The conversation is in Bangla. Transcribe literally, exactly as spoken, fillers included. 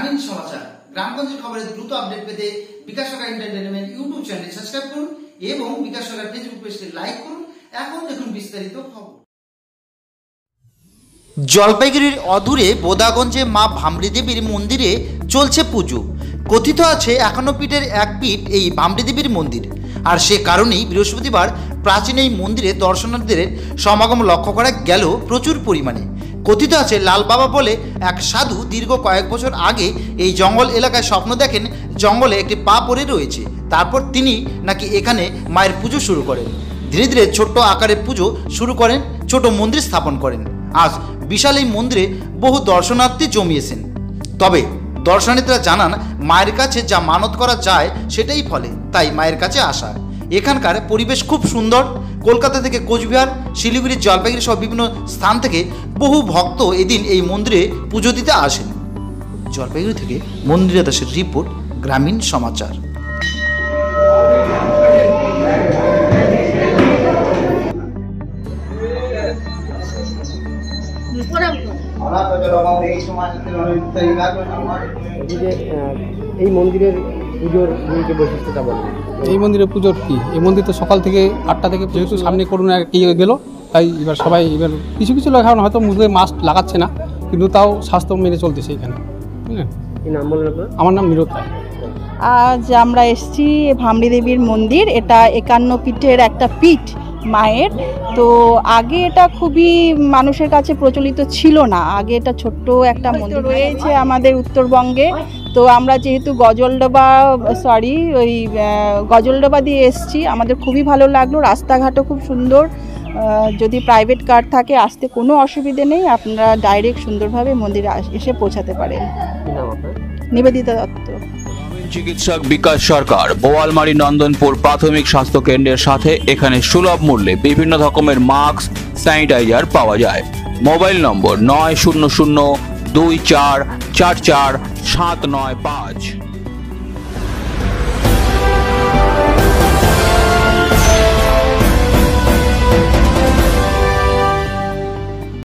গ্রামীণ সমাচার গ্রামগঞ্জের খবরের দ্রুত আপডেট পেতে Bikash Sarkar entertainment YouTube channel subscribe করুন এবং বিকাশ সরকার ফেসবুক পেজটি লাইক করুন। এখন দেখুন বিস্তারিত খবর। জলপাইগুড়ির অদূরে বোদাগঞ্জে মা ভামড়ি দেবীর মন্দিরে চলছে পুজো। কথিত আছে একান্ন পীঠের এক পীঠ এই ভামড়ি দেবীর মন্দির, আর সে কারণেই বৃহস্পতিবার প্রাচীন এই মন্দিরে দর্শনার্থীদের সমাগম লক্ষ্য করা গেল প্রচুর পরিমাণে। কথিত আছে লাল বাবা বলে এক সাধু দীর্ঘ কয়েক বছর আগে এই জঙ্গল এলাকায় স্বপ্ন দেখেন জঙ্গলে একটি পা পড়ে রয়েছে। তারপর তিনি নাকি এখানে মায়ের পুজো শুরু করেন। ধীরে ধীরে ছোট্ট আকারে পুজো শুরু করেন, ছোট মন্দির স্থাপন করেন। আজ বিশাল এই মন্দিরে বহু দর্শনার্থী জমিয়েছেন। তবে দর্শনার্থীরা জানান মায়ের কাছে যা মানত করা যায় সেটাই ফলে, তাই মায়ের কাছে আসা। এখানকার পরিবেশ খুব সুন্দর। কলকাতা থেকে কোচবিহার, শিলিগুড়ি, জলপাইগুড়ি সহ বিভিন্ন স্থান থেকে বহু ভক্ত এদিন এই মন্দিরে পুজো দিতে আসেন। জলপাইগুড়ি থেকে মন্দিরা দাসের রিপোর্ট, গ্রামীণ সমাচার। এই মন্দিরের পুজোর বৈশিষ্ট্যটা বলেন। এই মন্দিরের পুজোর কি, এই মন্দির তো সকাল থেকে আটটা থেকে যেহেতু সামনে করোনা ইয়ে গেল, তাই এবার সবাই এবার কিছু কিছু লোক এখন হয়তো মুখে মাস্ক লাগাচ্ছে না, কিন্তু তাও স্বাস্থ্য মেনে চলতেছে এখানে। বুঝলেন? কি নাম বললেন আপনার? আমার নাম মিরত রায়। আজ আমরা এসেছি ভামড়ি দেবীর মন্দির। এটা একান্ন পীঠের একটা পীঠ মায়ের। তো আগে এটা খুবই মানুষের কাছে প্রচলিত ছিল না। আগে এটা ছোট্ট একটা মন্দির রয়েছে আমাদের উত্তরবঙ্গে। তো আমরা যেহেতু গজলডোবা সরি ওই গজলডোবা দিয়ে এসেছি, আমাদের খুবই ভালো লাগলো। রাস্তাঘাটও খুব সুন্দর। যদি প্রাইভেট কার থাকে আসতে কোনো অসুবিধে নেই, আপনারা ডাইরেক্ট সুন্দরভাবে মন্দিরে এসে পৌঁছাতে পারেন। নিবেদিতা দত্ত। চিকিৎসক বিকাশ সরকার বোয়ালমারি নন্দনপুর প্রাথমিক স্বাস্থ্য কেন্দ্রের সাথে এখানে সুলভ মূল্যে বিভিন্ন রকমের মাস্ক, স্যানিটাইজার পাওয়া যায়। মোবাইল নম্বর নয় শূন্য শূন্য দুই চার চার চার সাত নয় পাঁচ।